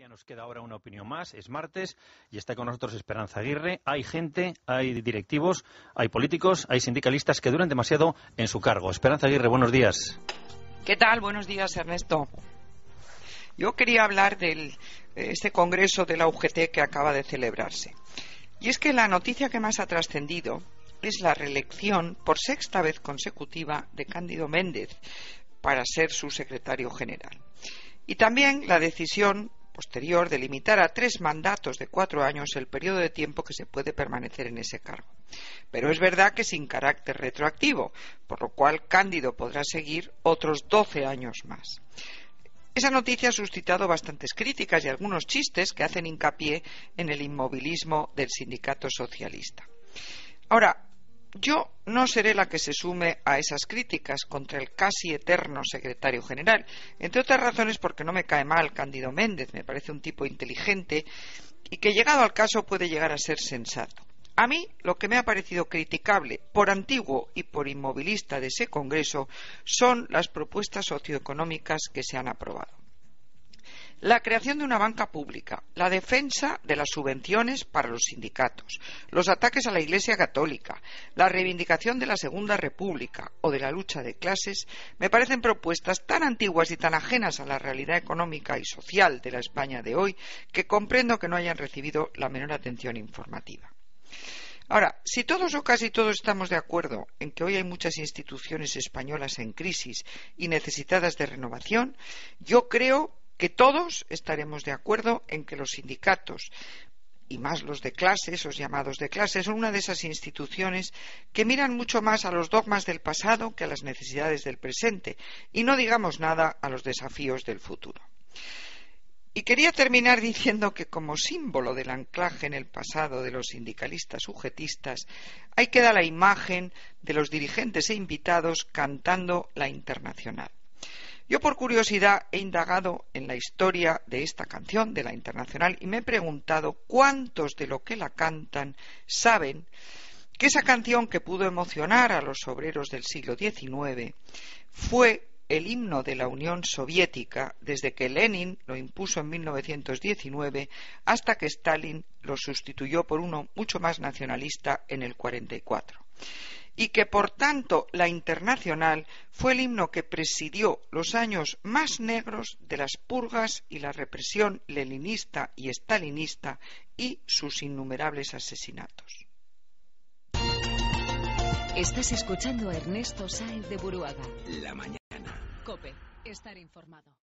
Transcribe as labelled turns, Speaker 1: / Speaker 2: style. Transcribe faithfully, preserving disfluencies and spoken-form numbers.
Speaker 1: nos queda ahora una opinión más. Es martes y está con nosotros Esperanza Aguirre. Hay gente, hay directivos, hay políticos, hay sindicalistas que duran demasiado en su cargo. Esperanza Aguirre, buenos días.
Speaker 2: ¿Qué tal? Buenos días, Ernesto. Yo quería hablar de este congreso de la U G T que acaba de celebrarse. Y es que la noticia que más ha trascendido es la reelección por sexta vez consecutiva de Cándido Méndez para ser su secretario general. Y también la decisión posterior de limitar a tres mandatos de cuatro años el periodo de tiempo que se puede permanecer en ese cargo. Pero es verdad que sin carácter retroactivo, por lo cual Cándido podrá seguir otros doce años más. Esa noticia ha suscitado bastantes críticas y algunos chistes que hacen hincapié en el inmovilismo del sindicato socialista. Ahora, yo no seré la que se sume a esas críticas contra el casi eterno secretario general, entre otras razones porque no me cae mal Cándido Méndez, me parece un tipo inteligente y que llegado al caso puede llegar a ser sensato. A mí lo que me ha parecido criticable por antiguo y por inmovilista de ese Congreso son las propuestas socioeconómicas que se han aprobado. La creación de una banca pública, la defensa de las subvenciones para los sindicatos, los ataques a la Iglesia Católica, la reivindicación de la Segunda República o de la lucha de clases me parecen propuestas tan antiguas y tan ajenas a la realidad económica y social de la España de hoy que comprendo que no hayan recibido la menor atención informativa. Ahora, si todos o casi todos estamos de acuerdo en que hoy hay muchas instituciones españolas en crisis y necesitadas de renovación, yo creo que todos estaremos de acuerdo en que los sindicatos, y más los de clase, esos llamados de clase, son una de esas instituciones que miran mucho más a los dogmas del pasado que a las necesidades del presente, y no digamos nada a los desafíos del futuro. Y quería terminar diciendo que como símbolo del anclaje en el pasado de los sindicalistas ugetistas, ahí queda la imagen de los dirigentes e invitados cantando la Internacional. Yo por curiosidad he indagado en la historia de esta canción, de la Internacional, y me he preguntado cuántos de los que la cantan saben que esa canción que pudo emocionar a los obreros del siglo diecinueve fue el himno de la Unión Soviética desde que Lenin lo impuso en mil novecientos diecinueve hasta que Stalin lo sustituyó por uno mucho más nacionalista en el cuarenta y cuatro. Y que, por tanto, la Internacional fue el himno que presidió los años más negros de las purgas y la represión leninista y stalinista y sus innumerables asesinatos.
Speaker 3: Estás escuchando a Ernesto Sáenz de Buruaga.
Speaker 4: La mañana.
Speaker 3: COPE. Estar informado.